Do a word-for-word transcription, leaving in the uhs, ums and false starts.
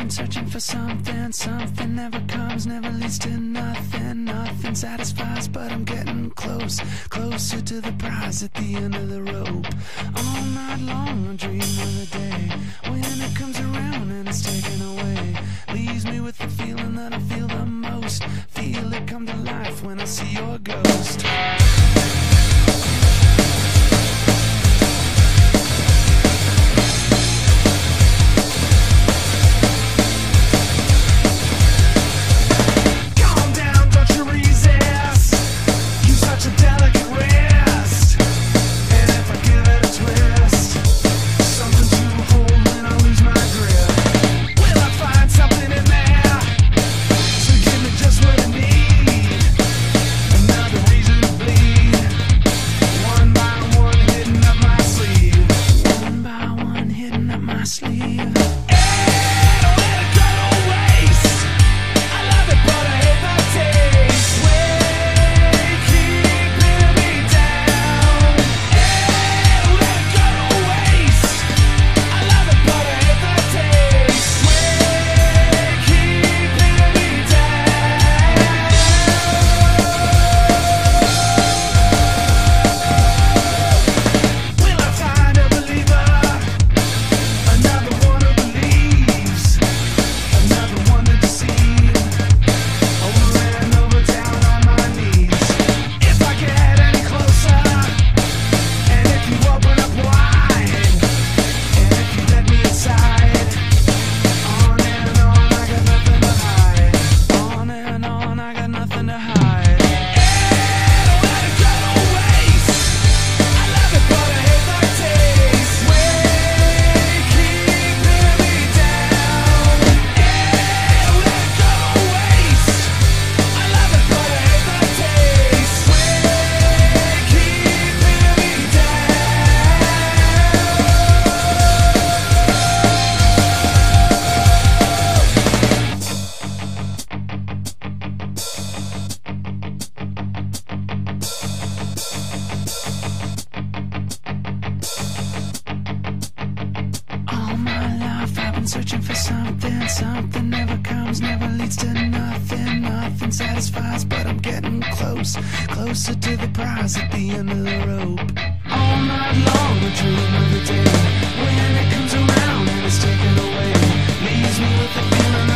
been searching for something, something never comes, never leads to nothing, nothing satisfies, but I'm getting close, closer to the prize at the end of the rope. All night long I dream of the day when it comes around and it's taken away, leaves me with the feeling that I feel the most, feel it come to life when I see your ghost. Searching for something, something never comes, never leads to nothing, nothing satisfies, but I'm getting close, closer to the prize at the end of the rope. All night long I dream of the day when it comes around and it's taken away, leaves me with the feeling